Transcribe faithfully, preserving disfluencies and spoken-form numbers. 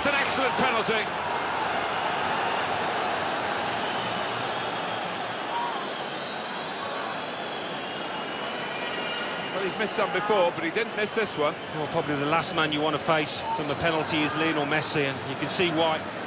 That's an excellent penalty. Well, he's missed some before, but he didn't miss this one. Well, probably the last man you want to face from the penalty is Lionel Messi, and you can see why.